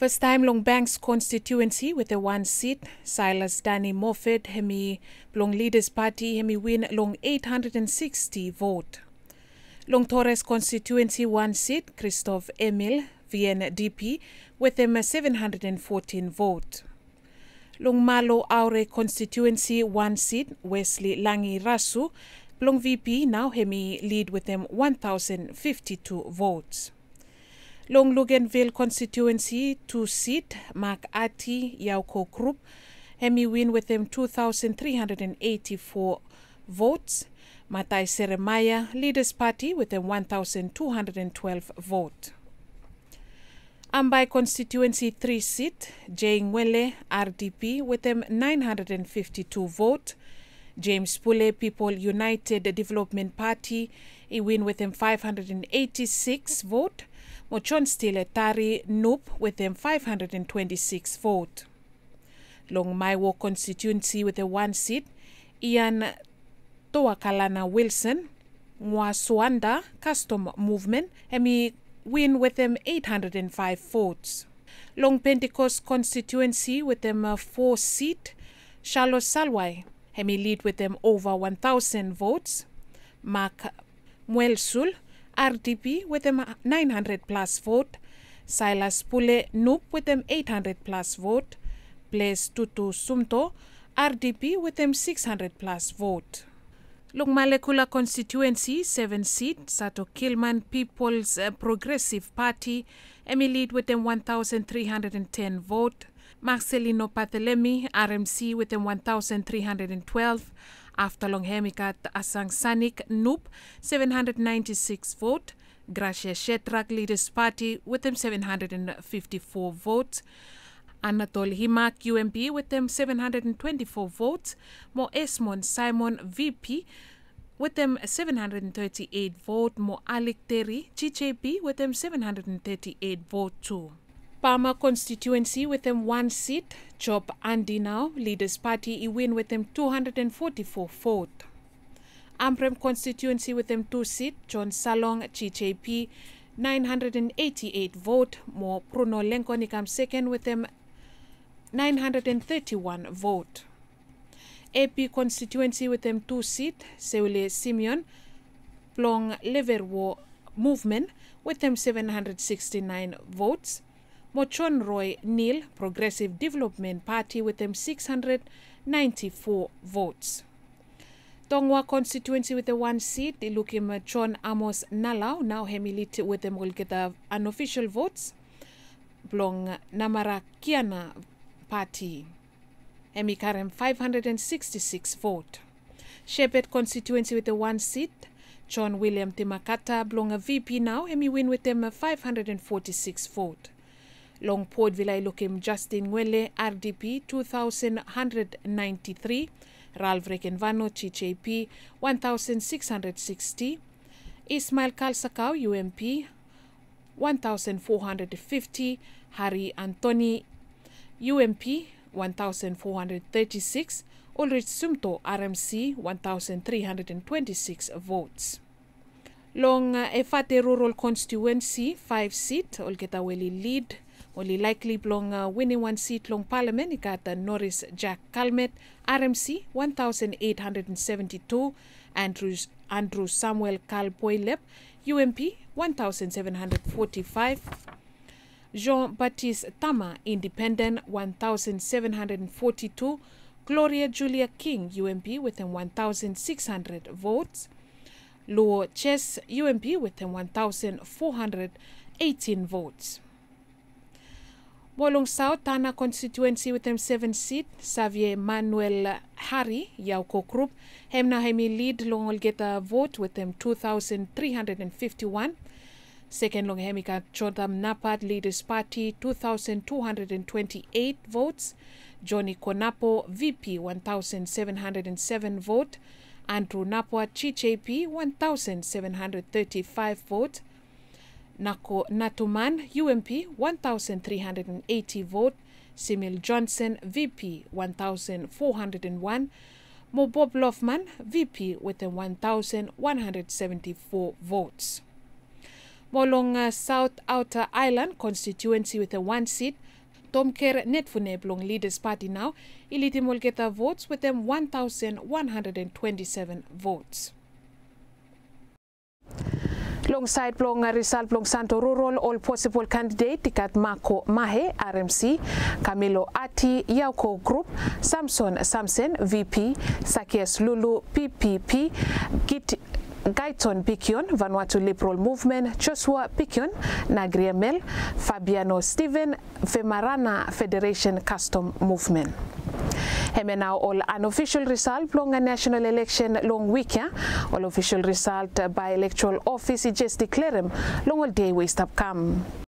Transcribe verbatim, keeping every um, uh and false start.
First time Long Banks constituency with a one seat, Silas Danny Moffat, hemi Long Leaders Party, hemi win long eight hundred sixty vote. Long Torres constituency one seat, Christophe Emil, V N D P, with him seven hundred fourteen vote. Long Malo Aure constituency one seat, Wesley Langi Rasu, Long V P now hemi lead with him one thousand fifty-two votes. Long Luganville constituency two seat, Mark Ati Yauko Group, hemi win with him two thousand three hundred eighty-four votes. Matai Seremaya Leaders Party with him one thousand two hundred twelve vote. Ambai constituency three seat, Jay Ngwele R D P with him nine hundred fifty-two vote. James Pule People United Development Party, he win with him five hundred eighty-six vote. Mochon Stile Tari Noop with him five hundred twenty-six vote. Long Maiwo constituency with a one seat, Ian Toakalana Wilson, Mwaswanda Custom Movement, hemi win with him eight hundred five votes. Long Pentecost constituency with them uh, four seat, Charles Salwai, hemi lead with them over one thousand votes. Mark Mwelsul, R D P with them nine hundred plus vote. Silas Pule Noop with them eight hundred plus vote. Blaise Tutu Sumto, R D P with them six hundred plus vote. Long Malekula constituency seven seat, Sato Kilman People's uh, Progressive Party, Emi lead with them one thousand three hundred ten vote. Marcelino Patelemi, R M C with them one thousand three hundred twelve. After Long Hemikat Asang Sanik Noop, seven hundred ninety-six vote. Gracia Shetrak Leaders Party with them seven hundred fifty-four votes. Anatol Himak U M P with them seven hundred twenty-four votes. Mo Esmond Simon V P with them seven hundred thirty-eight vote. Mo Alec Terry G J P with them seven hundred thirty-eight vote too. Palmer constituency with them one seat, Job Andy now, Leaders Party, he win with them two hundred forty-four vote. Amprem constituency with them two seat, John Salong, G J P, nine hundred eighty-eight vote. More Bruno Lenkonikam second with them nine hundred thirty-one vote. A P constituency with them two seat, Seule Simeon, Plong Leverwo Movement with them seven hundred sixty-nine votes. Mochon Roy Neil, Progressive Development Party with them six hundred ninety-four votes. Tongwa constituency with the one seat, Ilukim John Amos Nalau, now hemilit with them will get the unofficial votes. Blong Namara Kiana Party, Hemikarem five hundred sixty-six vote. Shepherd constituency with the one seat, John William Timakata, Blong a V P now, Hemi win with them five hundred forty-six vote. Long Port Villa Ilukim Justin Ngwele, R D P, two thousand one hundred ninety-three. Ralph Rekenvano, G J P, one thousand six hundred sixty. Ismail Kalsakau, U M P, one thousand four hundred fifty. Harry Anthony, U M P, one thousand four hundred thirty-six. Ulrich Sumto, R M C, one thousand three hundred twenty-six votes. Long uh, Efate Rural Constituency, five seat, Olgetaweli lead. Only likely Blong uh, winning one seat Long Parliament, Ikata Norris Jack Calmet, R M C, one thousand eight hundred seventy-two. Andrews, Andrew Samuel Kalpoilep, U M P, one thousand seven hundred forty-five. Jean-Baptiste Tama, Independent, one thousand seven hundred forty-two. Gloria Julia King, U M P, with one thousand six hundred votes. Luo Chess, U M P, with one thousand four hundred eighteen votes. Bolong South Tana constituency with them seven seat, Xavier Manuel Harry, Yauko Group, Hemna Hemi lead long will get a vote with them two thousand three hundred fifty-one. Second long Hemika Chodam Napat Leaders Party, two thousand two hundred twenty-eight votes. Johnny Konapo, V P, one thousand seven hundred seven vote. Andrew Napwa, G J P, one thousand seven hundred thirty-five vote. Nako Natuman, U M P, one thousand three hundred eighty vote. Simil Johnson, V P, one thousand four hundred one. Mo Bob Lofman, V P, with one thousand one hundred seventy-four votes. Molong uh, South Outer Island constituency with a one seat, Tom Ker Netfune Blong Leaders Party now, Iliti Molgeta votes with them one thousand one hundred twenty-seven votes. Alongside Blong Rizal Blong Santo Rural, all possible candidate tikat Mako Mahe, R M C, Camilo Ati, Yauko Group, Samson Samsen, V P, Sakias Lulu, P P P, Git Gaiton Pikion, Vanuatu Liberal Movement, Joshua Pikion, Nagriemel, Fabiano Steven, Femarana Federation Custom Movement. Heme now all unofficial result long a national election long week ya. All official result by electoral office just declare him long all day waste up come.